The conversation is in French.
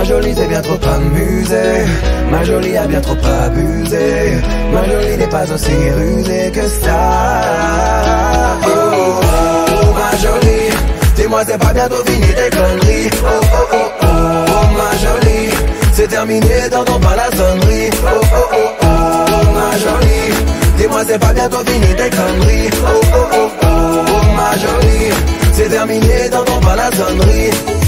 ma jolie c'est bien trop amusé, ma jolie a bien trop abusé, ma jolie n'est pas aussi rusée que ça. Oh, oh, oh, ma jolie, dis-moi c'est pas bientôt fini tes conneries. Oh, oh, oh, oh, ma jolie, c'est terminé, t'entends pas la sonnerie. Oh, oh, oh, oh, ma jolie, dis-moi c'est pas bientôt fini tes conneries. Oh, oh, oh, oh, ma jolie, c'est terminé, t'entends pas la sonnerie.